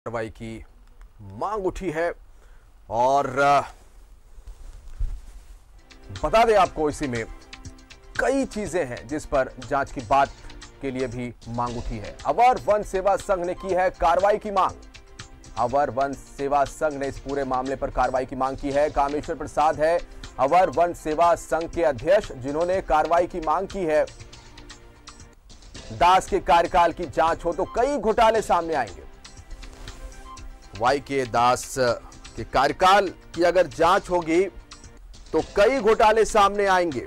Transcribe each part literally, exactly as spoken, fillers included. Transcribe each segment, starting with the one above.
कार्रवाई की मांग उठी है और बता दें आपको इसी में कई चीजें हैं जिस पर जांच की बात के लिए भी मांग उठी है। अवर वन सेवा संघ ने की है कार्रवाई की मांग। अवर वन सेवा संघ ने इस पूरे मामले पर कार्रवाई की मांग की है। कामेश्वर प्रसाद है अवर वन सेवा संघ के अध्यक्ष जिन्होंने कार्रवाई की मांग की है। दास के कार्यकाल की जांच हो तो कई घोटाले सामने आएंगे। वाई के दास के कार्यकाल की अगर जांच होगी तो कई घोटाले सामने आएंगे।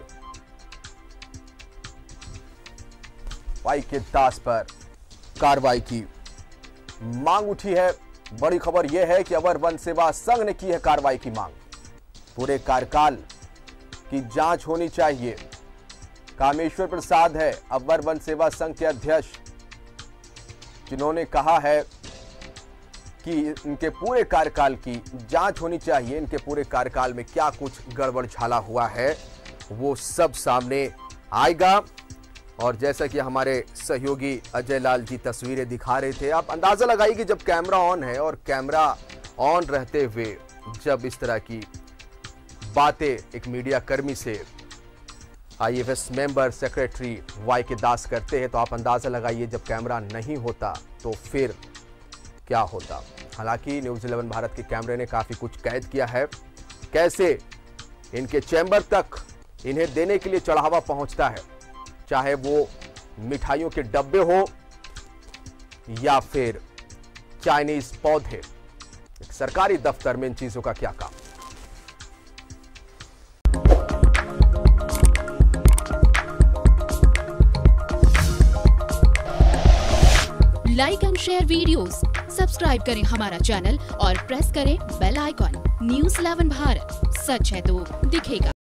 वाई के दास पर कार्रवाई की मांग उठी है। बड़ी खबर यह है कि अवर वन सेवा संघ ने की है कार्रवाई की मांग। पूरे कार्यकाल की जांच होनी चाहिए। कामेश्वर प्रसाद है अवर वन सेवा संघ के अध्यक्ष जिन्होंने कहा है कि इनके पूरे कार्यकाल की जांच होनी चाहिए। इनके पूरे कार्यकाल में क्या कुछ गड़बड़ झाला हुआ है वो सब सामने आएगा। और जैसा कि हमारे सहयोगी अजय लाल जी तस्वीरें दिखा रहे थे, आप अंदाजा लगाइए कि जब कैमरा ऑन है और कैमरा ऑन रहते हुए जब इस तरह की बातें एक मीडिया कर्मी से I F S member secretary Y K Das करते हैं तो आप अंदाजा लगाइए जब कैमरा नहीं होता तो फिर क्या होता। हालांकि न्यूज़ इलेवन भारत के कैमरे ने काफी कुछ कैद किया है। कैसे इनके चैम्बर तक इन्हें देने के लिए चढ़ावा पहुंचता है, चाहे वो मिठाइयों के डब्बे हो या फिर चाइनीज पौधे। एक सरकारी दफ्तर में इन चीजों का क्या काम। Like and share videos, subscribe करें हमारा चैनल और प्रेस करें bell icon. News eleven Bharat, सच है तो दिखेगा।